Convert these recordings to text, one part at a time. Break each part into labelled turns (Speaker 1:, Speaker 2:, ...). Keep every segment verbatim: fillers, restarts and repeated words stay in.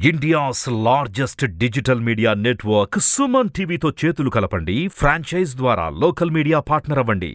Speaker 1: India's largest digital media network Suman టీవీతో చేతులు కలపండి. ఫ్రాంచైజ్ ద్వారా లోకల్ మీడియా పార్ట్నర్ అవ్వండి.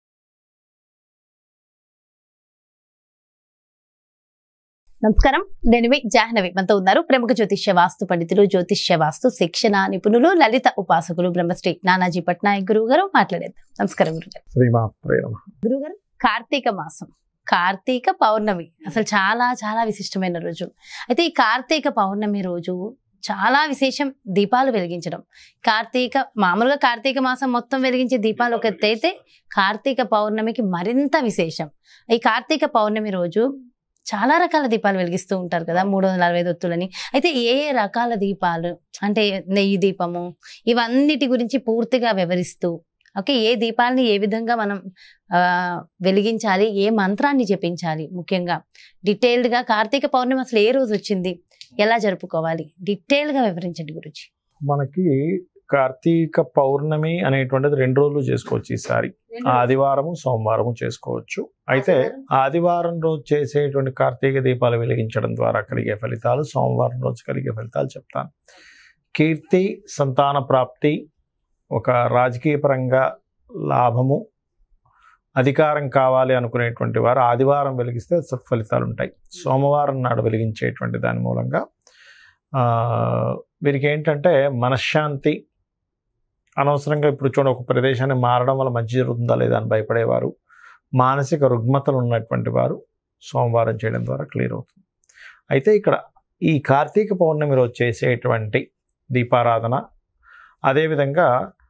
Speaker 2: నమస్కారం, నేను మీ జాహ్నవి. మనతో ఉన్నారు ప్రముఖ జ్యోతిష్య వాస్తు పండితులు, జ్యోతిష్య వాస్తు శిక్షణ నిపుణులు, లలిత ఉపాసకులు బ్రహ్మశ్రీ నానాజీ పట్నాయక్ గురువు గారు. మాట్లాడేద్దాం. నమస్కారం గురుగారు. గురుగారు, కార్తీక మాసం, కార్తీక పౌర్ణమి అసలు చాలా చాలా విశిష్టమైన రోజు. అయితే ఈ కార్తీక పౌర్ణమి రోజు చాలా విశేషం దీపాలు వెలిగించడం. కార్తీక మామూలుగా కార్తీక మాసం మొత్తం వెలిగించే దీపాలు ఒక ఎత్తైతే, కార్తీక పౌర్ణమికి మరింత విశేషం. ఈ కార్తీక పౌర్ణమి రోజు చాలా రకాల దీపాలు వెలిగిస్తూ ఉంటారు కదా, మూడు వందల అరవై ఐదు ఒత్తులని. అయితే ఏ ఏ రకాల దీపాలు, అంటే నెయ్యి దీపము, ఇవన్నిటి గురించి పూర్తిగా వివరిస్తూ, ఓకే, ఏ దీపాలని ఏ విధంగా మనం ఆ వెలిగించాలి, ఏ మంత్రాన్ని జపించాలి, ముఖ్యంగా డీటెయిల్డ్గా కార్తీక పౌర్ణమి అసలు ఏ రోజు వచ్చింది, ఎలా జరుపుకోవాలి, డీటెయిల్గా వివరించండి గురించి.
Speaker 3: మనకి కార్తీక పౌర్ణమి అనేటువంటిది రెండు రోజులు చేసుకోవచ్చు. ఈసారి ఆదివారము సోమవారము చేసుకోవచ్చు. అయితే ఆదివారం రోజు చేసేటువంటి కార్తీక దీపాలు వెలిగించడం ద్వారా కలిగే ఫలితాలు, సోమవారం రోజు కలిగే ఫలితాలు చెప్తాను. కీర్తి, సంతాన ప్రాప్తి, ఒక రాజకీయ పరంగా లాభము, అధికారం కావాలి అనుకునేటువంటి వారు ఆదివారం వెలిగిస్తే సత్ఫలితాలు ఉంటాయి. సోమవారం నాడు వెలిగించేటువంటి దాని మూలంగా వీరికి ఏంటంటే మనశ్శాంతి, అనవసరంగా ఇప్పుడు చూడండి ఒక ప్రదేశాన్ని మారడం వల్ల మంచి జరుగుతుందా లేదా అని భయపడేవారు, మానసిక రుగ్మతలు ఉన్నటువంటి వారు సోమవారం చేయడం ద్వారా క్లియర్ అవుతుంది. అయితే ఇక్కడ ఈ కార్తీక పౌర్ణమి రోజు చేసేటువంటి దీపారాధన, అదేవిధంగా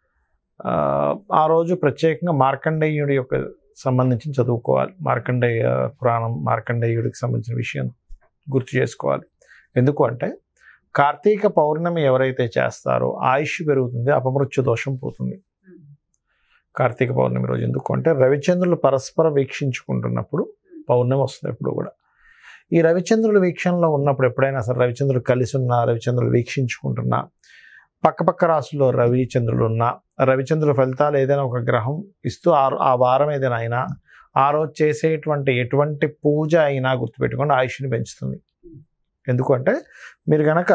Speaker 3: ఆ రోజు ప్రత్యేకంగా మార్కండేయుడి యొక్క సంబంధించి చదువుకోవాలి. మార్కండేయ పురాణం, మార్కండేయుడికి సంబంధించిన విషయం గుర్తు చేసుకోవాలి. ఎందుకు అంటే కార్తీక పౌర్ణమి ఎవరైతే చేస్తారో ఆయుష్ పెరుగుతుంది, అపమృత్యు దోషం పోతుంది. కార్తీక పౌర్ణమి రోజు ఎందుకు అంటే రవిచంద్రులు పరస్పర వీక్షించుకుంటున్నప్పుడు పౌర్ణమి వస్తుంది. ఎప్పుడు కూడా ఈ రవిచంద్రుల వీక్షణలో ఉన్నప్పుడు, ఎప్పుడైనా సరే రవిచంద్రులు కలిసి ఉన్నా, రవిచంద్రులు వీక్షించుకుంటున్నా, పక్కపక్క రాశుల్లో రవిచంద్రులు ఉన్నా, రవిచంద్రుల ఫలితాలు ఏదైనా ఒక గ్రహం ఇస్తూ ఆ వారం ఏదైనా అయినా, ఆ రోజు చేసేటువంటి ఎటువంటి పూజ అయినా గుర్తుపెట్టుకోండి ఆయుష్ని పెంచుతుంది. ఎందుకంటే మీరు కనుక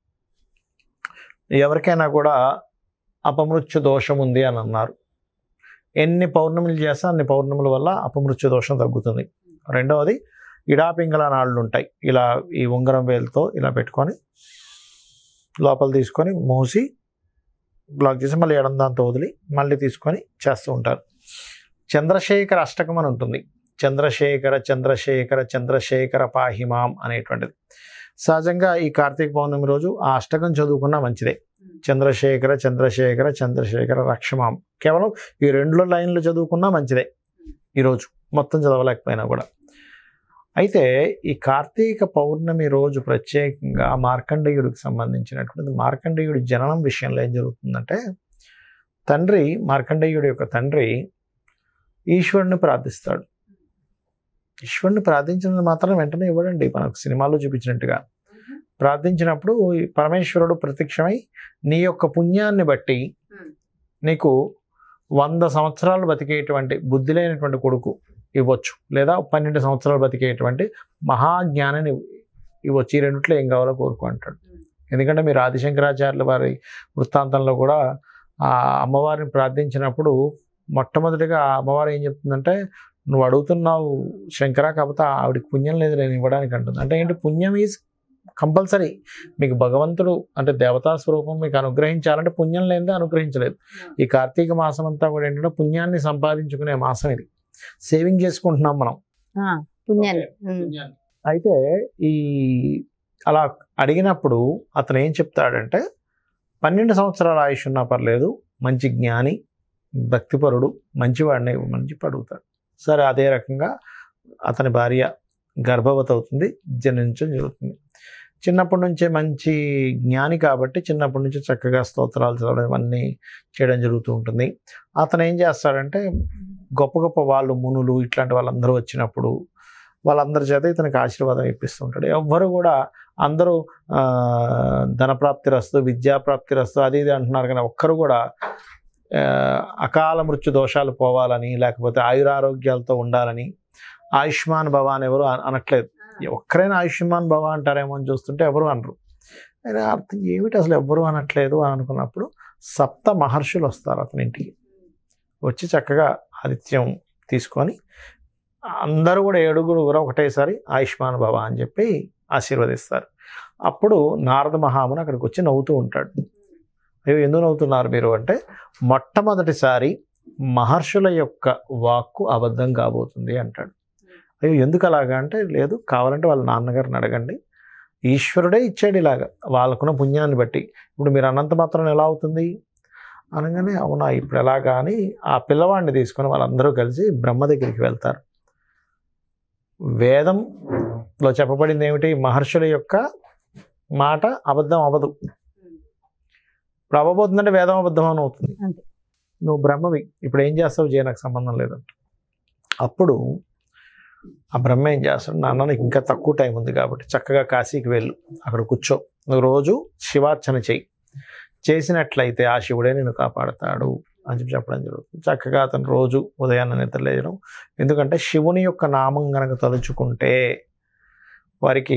Speaker 3: ఎవరికైనా కూడా అపమృత్యు దోషం ఉంది అని అన్నారు, ఎన్ని పౌర్ణమిలు చేస్తే అన్ని పౌర్ణముల వల్ల అపమృత్యు దోషం తగ్గుతుంది. రెండవది ఇడాపింగళ నాళ్ళు ఉంటాయి, ఇలా ఈ ఉంగరం వేలుతో ఇలా పెట్టుకొని లోపల తీసుకొని మూసి బ్లాక్ చేసి మళ్ళీ ఎడం దాంతో వదిలి మళ్ళీ తీసుకొని చేస్తూ ఉంటారు. చంద్రశేఖర అష్టకం అని ఉంటుంది. చంద్రశేఖర చంద్రశేఖర చంద్రశేఖర పాహిమాం అనేటువంటిది. సహజంగా ఈ కార్తీక పౌర్ణమి రోజు ఆ అష్టకం చదువుకున్నా మంచిదే. చంద్రశేఖర చంద్రశేఖర చంద్రశేఖర రక్షమాం, కేవలం ఈ రెండు లైన్లు చదువుకున్నా మంచిదే ఈరోజు, మొత్తం చదవలేకపోయినా కూడా. అయితే ఈ కార్తీక పౌర్ణమి రోజు ప్రత్యేకంగా మార్కండేయుడికి సంబంధించినటువంటిది, మార్కండేయుడి జననం విషయంలో ఏం జరుగుతుందంటే, తండ్రి మార్కండేయుడి యొక్క తండ్రి ఈశ్వరుని ప్రార్థిస్తాడు. ఈశ్వరుని ప్రార్థించినది మాత్రం వెంటనే ఇవ్వడండి, మనకు సినిమాలో చూపించినట్టుగా. ప్రార్థించినప్పుడు పరమేశ్వరుడు ప్రత్యక్షమై నీ యొక్క పుణ్యాన్ని బట్టి నీకు వంద సంవత్సరాలు బతికేటువంటి బుద్ధి లేనటువంటి కొడుకు ఇవ్వచ్చు, లేదా పన్నెండు సంవత్సరాలు బతికేటువంటి మహాజ్ఞానాన్ని ఇవ్వచ్చు. ఈ రెండిట్లో ఏం కావాలో కోరుకో అంటాడు. ఎందుకంటే మీరు ఆదిశంకరాచార్యుల వారి వృత్తాంతంలో కూడా ఆ అమ్మవారిని ప్రార్థించినప్పుడు మొట్టమొదటిగా ఆ అమ్మవారు ఏం చెప్తుందంటే, నువ్వు అడుగుతున్నావు శంకర, కాకపోతే ఆవిడికి పుణ్యం లేదు నేను ఇవ్వడానికి అంటుంది. అంటే ఏంటి, పుణ్యం ఈజ్ కంపల్సరీ. మీకు భగవంతుడు అంటే దేవతా స్వరూపం మీకు అనుగ్రహించాలంటే పుణ్యం లేనిదే అనుగ్రహించలేదు. ఈ కార్తీక మాసం అంతా కూడా ఏంటంటే పుణ్యాన్ని సంపాదించుకునే మాసం ఇది. సేవింగ్ చేసుకుంటున్నాం మనం పుణ్యాన్ని. అయితే ఈ అలా అడిగినప్పుడు అతను ఏం చెప్తాడంటే, పన్నెండు సంవత్సరాల ఆయుష్ ఉన్నా పర్లేదు, మంచి జ్ఞాని, భక్తిపరుడు, మంచివాడిని మంచి అడుగుతాడు. సరే, అదే రకంగా అతని భార్య గర్భవతి అవుతుంది, జనించడం జరుగుతుంది. చిన్నప్పటి నుంచే మంచి జ్ఞాని కాబట్టి చిన్నప్పటి నుంచి చక్కగా స్తోత్రాలు చదవడం ఇవన్నీ చేయడం జరుగుతూ ఉంటుంది. అతను ఏం చేస్తాడంటే, గొప్ప గొప్ప వాళ్ళు మునులు ఇట్లాంటి వాళ్ళందరూ వచ్చినప్పుడు వాళ్ళందరి చేత ఇతనికి ఆశీర్వాదం ఇప్పిస్తుంటాడు. ఎవ్వరు కూడా అందరూ ధనప్రాప్తి రస్తు, విద్యాప్రాప్తి రస్తు అది ఇది అంటున్నారు, కానీ ఒక్కరు కూడా అకాల మృత్యు దోషాలు పోవాలని, లేకపోతే ఆయురారోగ్యాలతో ఉండాలని, ఆయుష్మాన్ భవ అని ఎవరు అనట్లేదు. ఒక్కరైనా ఆయుష్మాన్ భవ అంటారేమో అని చూస్తుంటే ఎవరు అనరు. ఆయన అర్థం ఏమిటి అసలు ఎవ్వరు అనట్లేదు అని అనుకున్నప్పుడు సప్త మహర్షులు వస్తారు అతని ఇంటికి. వచ్చి చక్కగా ఆతిథ్యం తీసుకొని అందరూ కూడా ఏడుగురు కూడా ఒకటేసారి ఆయుష్మాన్ భవ అని చెప్పి ఆశీర్వదిస్తారు. అప్పుడు నారద మహాముని అక్కడికి వచ్చి నవ్వుతూ ఉంటాడు. అయ్యో ఎందుకు నవ్వుతున్నారు మీరు అంటే, మొట్టమొదటిసారి మహర్షుల యొక్క వాక్కు అబద్ధం కాబోతుంది అంటాడు. అయ్యో ఎందుకు అలాగా అంటే, లేదు కావాలంటే వాళ్ళ నాన్నగారిని అడగండి, ఈశ్వరుడే ఇచ్చాడు ఇలాగా వాళ్ళకున్న పుణ్యాన్ని బట్టి. ఇప్పుడు మీరు అన్నంత మాత్రం ఎలా అవుతుంది అనగానే, అవునా ఇప్పుడు ఎలాగా అని ఆ పిల్లవాడిని తీసుకొని వాళ్ళందరూ కలిసి బ్రహ్మ దగ్గరికి వెళ్తారు. వేదంలో చెప్పబడింది ఏమిటి, మహర్షుల యొక్క మాట అబద్ధం అవ్వదు. ఇప్పుడు అవ్వబోతుందంటే వేదం అబద్ధం అని అవుతుంది. నువ్వు బ్రహ్మవి, ఇప్పుడు ఏం చేస్తావు చేయ, నాకు సంబంధం లేదంట. అప్పుడు ఆ బ్రహ్మ ఏం చేస్తాడు, నాన్న నీకు ఇంకా తక్కువ టైం ఉంది కాబట్టి చక్కగా కాశీకి వెళ్ళు, అక్కడ కూర్చో, నువ్వు రోజు శివార్చన చెయ్యి, చేసినట్లయితే ఆ శివుడే నిన్ను కాపాడతాడు అని చెప్పి చెప్పడం జరుగుతుంది. చక్కగా అతను రోజు ఉదయాన్నే నిద్రలేయడం, ఎందుకంటే శివుని యొక్క నామం కనుక తలుచుకుంటే వారికి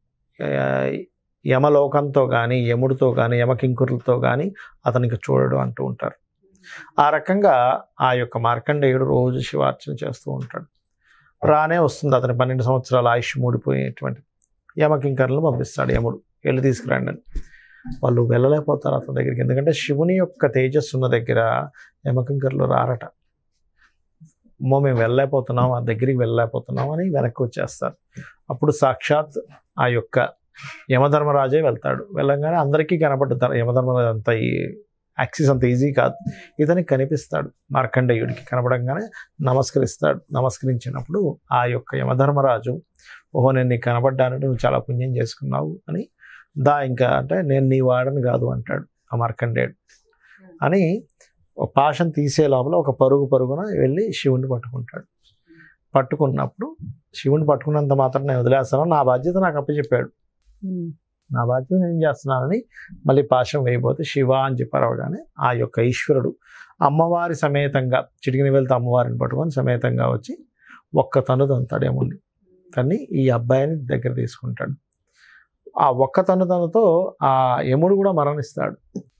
Speaker 3: యమలోకంతో కానీ యముడితో కానీ యమకింకురులతో కానీ అతనికి చూడడు అంటూ ఉంటారు. ఆ రకంగా ఆ యొక్క మార్కండేయుడు రోజు శివార్చన చేస్తూ ఉంటాడు. రానే వస్తుంది అతని పన్నెండు సంవత్సరాల ఆయుష్ మూడిపోయేటువంటి యమకింకరులను పంపిస్తాడు యముడు, వెళ్ళి తీసుకురండి అని. వాళ్ళు వెళ్ళలేకపోతారు అతని దగ్గరికి, ఎందుకంటే శివుని యొక్క తేజస్సు ఉన్న దగ్గర యమకింకరులు రారట. అమ్మో మేము వెళ్ళలేకపోతున్నాం, ఆ దగ్గరికి వెళ్ళలేకపోతున్నాం అని వెనక్కి వచ్చేస్తారు. అప్పుడు సాక్షాత్ ఆ యొక్క యమధర్మరాజే వెళ్తాడు. వెళ్ళంగానే అందరికీ కనపడ్డారు. యమధర్మరాజు అంత ఈ యాక్సిస్ అంత ఈజీ కాదు, ఇతనికి కనిపిస్తాడు. మార్కండేయుడికి కనపడంగానే నమస్కరిస్తాడు. నమస్కరించినప్పుడు ఆ యొక్క యమధర్మరాజు, ఓహో నేను నీకు కనపడ్డానంటే నువ్వు చాలా పుణ్యం చేసుకున్నావు అని, దా ఇంకా అంటే నేను నీ వాడని కాదు అంటాడు ఆ మార్కండేయుడు అని. పాశం తీసే లోపల ఒక పరుగు పరుగున వెళ్ళి శివుణ్ణి పట్టుకుంటాడు. పట్టుకున్నప్పుడు శివుణ్ణి పట్టుకున్నంత మాత్రం నేను వదిలేస్తాను, నా బాధ్యత నాకు అప్పచెప్పాడు, నా బాధ్యత నేను చేస్తున్నానని మళ్ళీ పాశం వేయబోతే శివ అని చెప్పరవగానే ఆ యొక్క ఈశ్వరుడు అమ్మవారి సమేతంగా చిటికిన వెళ్తే అమ్మవారిని పట్టుకొని సమేతంగా వచ్చి ఒక్క తను తంతాడు యముడిని. తన్ని ఈ అబ్బాయిని దగ్గర తీసుకుంటాడు. ఆ ఒక్క తను తనతో ఆ యముడు కూడా మరణిస్తాడు.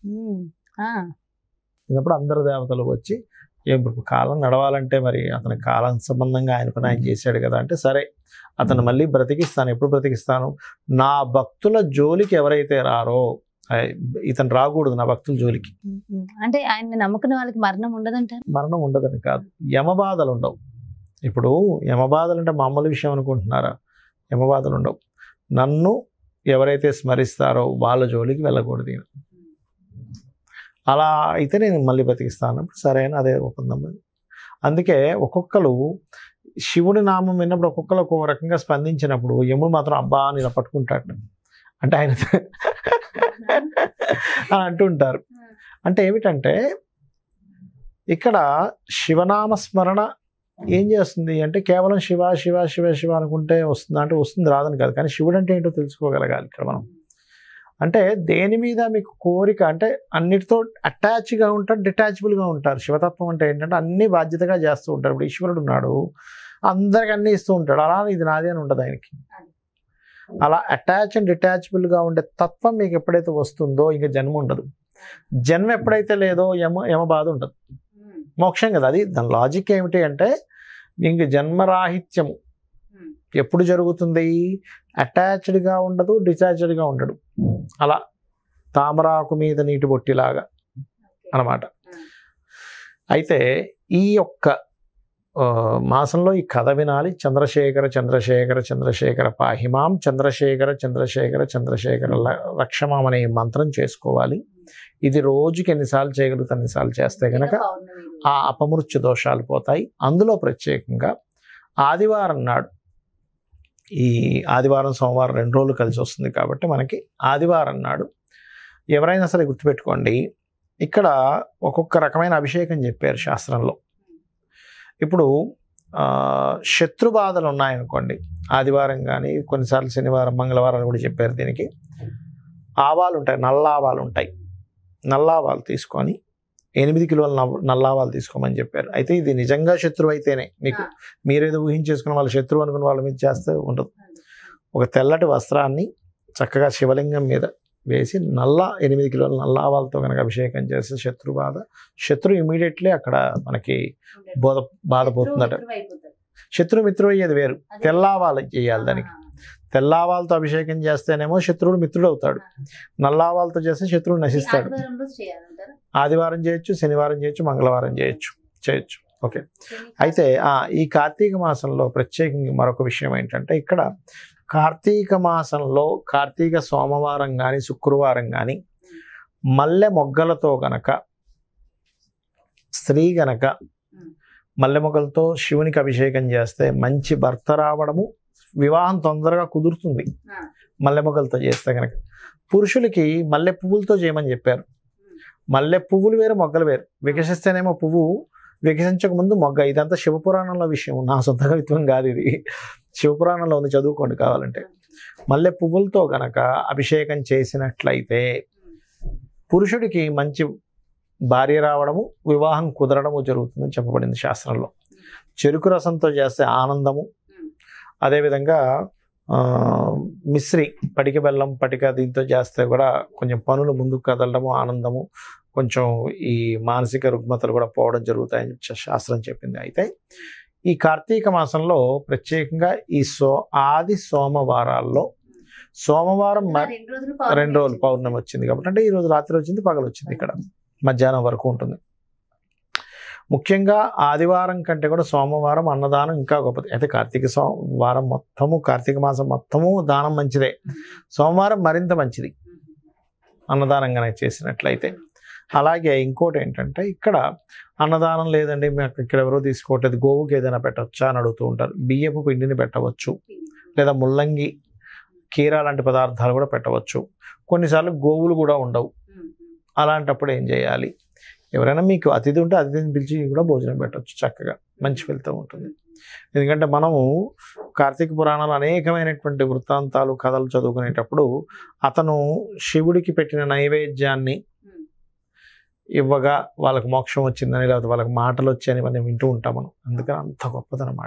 Speaker 3: ఇన్నప్పుడు అందరు దేవతలు వచ్చి, ఏం కాలం నడవాలంటే మరి అతని కాలం సంబంధంగా ఆయన పని ఆయన చేశాడు కదా అంటే, సరే అతను మళ్ళీ బ్రతికిస్తాను. ఎప్పుడు బ్రతికిస్తాను, నా భక్తుల జోలికి ఎవరైతే రారో, ఇతను రాకూడదు నా భక్తుల జోలికి.
Speaker 2: అంటే ఆయన నమ్ముకున్న వాళ్ళకి మరణం ఉండదంటారు.
Speaker 3: మరణం ఉండదని కాదు, యమబాధలు ఉండవు. ఇప్పుడు యమబాధలు అంటే మామూలు విషయం అనుకుంటున్నారా, యమబాధలు ఉండవు. నన్ను ఎవరైతే స్మరిస్తారో వాళ్ళ జోలికి వెళ్ళకూడదు ఈయన. అలా అయితే నేను మళ్ళీ బతికిస్తాను. సరే అని అదే ఒప్పందం. అందుకే ఒక్కొక్కరు శివుడి నామం విన్నప్పుడు ఒక్కొక్కరు ఒక్కొక్క రకంగా స్పందించినప్పుడు యముడు మాత్రం అబ్బా అని ఇలా పట్టుకుంటాడు. అంటే ఆయన అని అంటుంటారు. అంటే ఏమిటంటే ఇక్కడ శివనామస్మరణ ఏం చేస్తుంది అంటే, కేవలం శివ శివ శివ శివ అనుకుంటే వస్తుందా అంటే వస్తుంది, రాదని కాదు. కానీ శివుడు అంటే ఏంటో తెలుసుకోగలగాలి ఇక్కడ మనం. అంటే దేని మీద మీకు కోరిక అంటే అన్నిటితో అటాచ్గా ఉంటారు, డిటాచబుల్గా ఉంటారు. శివతత్వం అంటే ఏంటంటే అన్ని బాధ్యతగా చేస్తూ ఉంటారు. ఇప్పుడు ఈశ్వరుడు ఉన్నాడు, అందరికి అన్నీ ఇస్తూ ఉంటాడు, అలా ఇది నాది అని ఉండదు ఆయనకి. అలా అటాచ్ అండ్ డిటాచబుల్గా ఉండే తత్వం మీకు ఎప్పుడైతే వస్తుందో ఇంకా జన్మ ఉండదు. జన్మ ఎప్పుడైతే లేదో యమ యమ బాధ ఉండదు, మోక్షం కదా. అది దాని లాజిక్ ఏమిటి అంటే, ఇంక జన్మరాహిత్యము ఎప్పుడు జరుగుతుంది, అటాచ్డ్గా ఉండదు, డిటాచ్డ్గా ఉండడు. అలా తామరాకు మీద నీటి బొట్టిలాగా అన్నమాట. అయితే ఈ యొక్క మాసంలో ఈ కథ వినాలి. చంద్రశేఖర చంద్రశేఖర చంద్రశేఖర పాహిమాం, చంద్రశేఖర చంద్రశేఖర చంద్రశేఖర రక్షమాం అనే మంత్రం చేసుకోవాలి. ఇది రోజుకి ఎన్నిసార్లు చేయగలుగుతా అన్నిసార్లు చేస్తే కనుక ఆ అపమృత్యు దోషాలు పోతాయి. అందులో ప్రత్యేకంగా ఆదివారం నాడు, ఈ ఆదివారం సోమవారం రెండు రోజులు కలిసి వస్తుంది కాబట్టి మనకి ఆదివారం నాడు ఎవరైనా సరే గుర్తుపెట్టుకోండి, ఇక్కడ ఒక్కొక్క రకమైన అభిషేకం చెప్పారు శాస్త్రంలో. ఇప్పుడు శత్రు బాధలు ఉన్నాయనుకోండి, ఆదివారం కానీ కొన్నిసార్లు శనివారం మంగళవారాలు కూడా చెప్పారు. దీనికి ఆవాలు ఉంటాయి, నల్ల ఆవాలు ఉంటాయి. నల్ల ఆవాలు తీసుకొని ఎనిమిది కిలోల నల్ల ఆవాలు తీసుకోమని చెప్పారు. అయితే ఇది నిజంగా శత్రువు అయితేనే, మీకు మీరేదో ఊహించేసుకున్న వాళ్ళ శత్రువు అనుకున్న వాళ్ళ మీద చేస్తే ఉండదు. ఒక తెల్లటి వస్త్రాన్ని చక్కగా శివలింగం మీద వేసి నల్ల ఎనిమిది కిలోల నల్ల ఆవాలతో కనుక అభిషేకం చేస్తే శత్రు బాధ శత్రు ఇమీడియట్లీ అక్కడ మనకి బోధ బాధపోతుందట. శత్రు మిత్రుడు అయ్యేది వేరు, తెల్లావాలు చేయాలి దానికి. తెల్లావాలతో అభిషేకం చేస్తేనేమో శత్రువుడు మిత్రుడు అవుతాడు, నల్లావాలతో చేస్తే శత్రువుడు నశిస్తాడు. ఆదివారం చేయొచ్చు, శనివారం చేయొచ్చు, మంగళవారం చేయొచ్చు చేయొచ్చు ఓకే. అయితే ఈ కార్తీక మాసంలో ప్రత్యేకంగా మరొక విషయం ఏంటంటే, ఇక్కడ కార్తీక మాసంలో కార్తీక సోమవారం కానీ శుక్రవారం కానీ మల్లె మొగ్గలతో గనక స్త్రీ గనక మల్లె మొగ్గలతో శివునికి అభిషేకం చేస్తే మంచి భర్త రావడము, వివాహం తొందరగా కుదురుతుంది మల్లె మొగ్గలతో చేస్తే కనుక. పురుషులకి మల్లె పువ్వులతో చేయమని చెప్పారు. మల్లె పువ్వులు వేరు, మొగ్గలు వేరు. వికసిస్తేనేమో పువ్వు, వికసించక ముందు మొగ్గ. ఇదంతా శివపురాణంలో విషయం, నా సొంత కవిత్వం కాదు ఇది. శివపురాణంలో ఉంది, చదువుకోండి కావాలంటే. మల్లె పువ్వులతో కనుక అభిషేకం చేసినట్లయితే పురుషుడికి మంచి భార్య రావడము, వివాహం కుదరడము జరుగుతుందని చెప్పబడింది శాస్త్రంలో. చెరుకు రసంతో చేస్తే ఆనందము, అదేవిధంగా మిశ్రి పటిక బెల్లం పటిక దీంతో చేస్తే కూడా కొంచెం పనులు ముందుకు కదలడము, ఆనందము, కొంచెం ఈ మానసిక రుగ్మతలు కూడా పోవడం జరుగుతాయని శాస్త్రం చెప్పింది. అయితే ఈ కార్తీక మాసంలో ప్రత్యేకంగా ఈ సో ఆది సోమవారాల్లో సోమవారం రెండు రోజులు పౌర్ణమి వచ్చింది కాబట్టి, అంటే ఈ రోజు రాత్రి వచ్చింది, పగలు వచ్చింది, ఇక్కడ మధ్యాహ్నం వరకు ఉంటుంది. ముఖ్యంగా ఆదివారం కంటే కూడా సోమవారం అన్నదానం ఇంకా గొప్పది. అయితే కార్తీక సోమవారం మొత్తము, కార్తీక మాసం మొత్తము దానం మంచిదే, సోమవారం మరింత మంచిది అన్నదానంగా చేసినట్లయితే. అలాగే ఇంకోటి ఏంటంటే, ఇక్కడ అన్నదానం లేదండి మాకు ఇక్కడ ఎవరో తీసుకోవట్లేదు, గోవుకి ఏదైనా పెట్టవచ్చా అని అడుగుతూ ఉంటారు. బియ్యపు పిండిని పెట్టవచ్చు, లేదా ముల్లంగి కీరా లాంటి పదార్థాలు కూడా పెట్టవచ్చు. కొన్నిసార్లు గోవులు కూడా ఉండవు, అలాంటప్పుడు ఏం చేయాలి? ఎవరైనా మీకు అతిథి ఉంటే అతిథిని పిలిచి కూడా భోజనం పెట్టవచ్చు, చక్కగా మంచి ఫలితం ఉంటుంది. ఎందుకంటే మనము కార్తీక పురాణాలు అనేకమైనటువంటి వృత్తాంతాలు కథలు చదువుకునేటప్పుడు అతను శివుడికి పెట్టిన నైవేద్యాన్ని ఇవ్వగా వాళ్ళకి మోక్షం వచ్చిందని, లేకపోతే వాళ్ళకి మాటలు వచ్చాయని మనం వింటూ ఉంటాం మనం. అందుకని అంత గొప్పదన్నమాట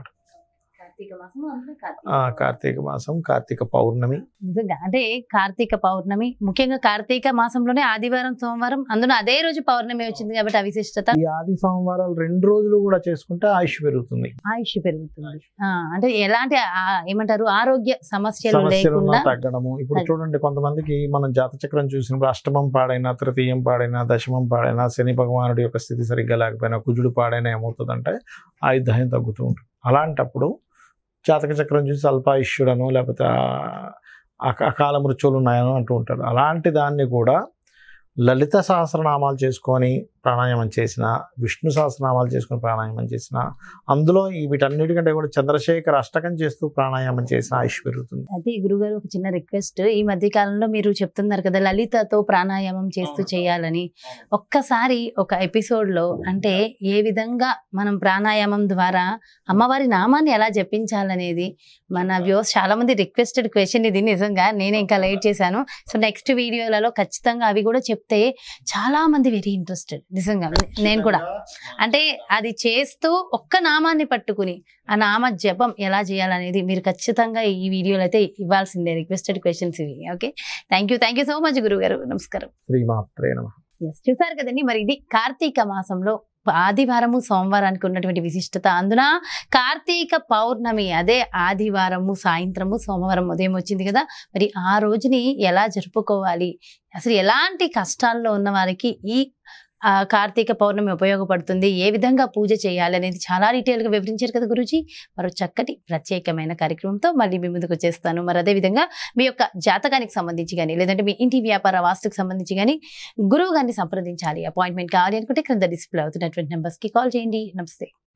Speaker 3: కార్తీక మాసం, కార్తీక పౌర్ణమి.
Speaker 2: నిజంగా అంటే కార్తీక పౌర్ణమి ముఖ్యంగా కార్తీక మాసంలోనే ఆదివారం సోమవారం, అందులో అదే రోజు పౌర్ణమి వచ్చింది కాబట్టి ఆ విశిష్టత.
Speaker 3: ఈ ఆది సోమవారాలు రెండు రోజులు కూడా చేసుకుంటే ఆయుష్ పెరుగుతుంది,
Speaker 2: ఆయుష్ పెరుగుతుంది. అంటే ఎలాంటి ఏమంటారు ఆరోగ్య సమస్యలు లేకుండా
Speaker 3: తగ్గడము. ఇప్పుడు చూడండి, కొంతమందికి మనం జాత చక్రం చూసినప్పుడు అష్టమం పాడైనా, తృతీయం పాడైనా, దశమం పాడైనా, శని భగవానుడి యొక్క స్థితి సరిగ్గా లేకపోయినా, కుజుడు పాడైనా ఏమవుతుందంటే ఆయుర్దాయం తగ్గుతూ ఉంటుంది. అలాంటప్పుడు జాతక చక్రం చూసి అల్పాయుష్యుడను లేకపోతే అకాల మృత్యువులు ఉన్నాయని అంటూ ఉంటారు. అలాంటి దాన్ని కూడా లలిత సహస్రనామాలు చేసుకొని ప్రాణాయామం చేసిన, విష్ణు సహస్రనామాలు చేసుకొని ప్రాణాయామం చేసిన, అందులో ఈ వీటన్నిటికంటే కూడా చంద్రశేఖర అష్టకం చేస్తూ ప్రాణాయామం చేసిన ఆయుష్ పెరుగుతుంది.
Speaker 2: అయితే గురుగారు ఒక చిన్న రిక్వెస్ట్, ఈ మధ్య కాలంలో మీరు చెప్తున్నారు కదా లలితతో ప్రాణాయామం చేస్తూ చేయాలని, ఒక్కసారి ఒక ఎపిసోడ్ లో అంటే ఏ విధంగా మనం ప్రాణాయామం ద్వారా అమ్మవారి నామాన్ని ఎలా జపించాలనేది మన వ్యూవర్స్ చాలా మంది రిక్వెస్టెడ్ క్వశ్చన్ ఇది. నిజంగా నేనే ఇంకా లేట్ చేశాను. సో నెక్స్ట్ వీడియోలలో ఖచ్చితంగా అవి కూడా చెప్తే చాలా మంది వెరీ ఇంట్రెస్టెడ్. నిజంగా నేను కూడా అంటే అది చేస్తూ ఒక్క నామాన్ని పట్టుకుని ఆ నామ జపం ఎలా చేయాలనేది మీరు ఖచ్చితంగా ఈ వీడియోలో అయితే ఇవ్వాల్సిందే. రిక్వెస్టెడ్ క్వశ్చన్స్ ఇవి. Okay, thank you thank you so much గురువు గారు. నమస్కారం. ఎస్, చూసారు కదండి, మరి ఇది కార్తీక మాసంలో ఆదివారము సోమవారానికి ఉన్నటువంటి విశిష్టత. అందున కార్తీక పౌర్ణమి అదే ఆదివారము సాయంత్రము, సోమవారం ఉదయం వచ్చింది కదా, మరి ఆ రోజుని ఎలా జరుపుకోవాలి, అసలు ఎలాంటి కష్టాల్లో ఉన్న వారికి ఈ కార్తీక పౌర్ణమి ఉపయోగపడుతుంది, ఏ విధంగా పూజ చేయాలి అనేది చాలా డీటెయిల్గా వివరించారు కదా గురూజీ. మరో చక్కటి ప్రత్యేకమైన కార్యక్రమంతో మళ్ళీ మీ ముందుకు వచ్చేస్తాను. మరి అదేవిధంగా మీ యొక్క జాతకానికి సంబంధించి కానీ లేదంటే మీ ఇంటి వ్యాపార వాస్తుకు సంబంధించి కానీ గురువు గారిని సంప్రదించాలి, అపాయింట్మెంట్ కావాలి అనుకుంటే క్రింద డిస్ప్లే అవుతున్నటువంటి నెంబర్స్కి కాల్ చేయండి. నమస్తే.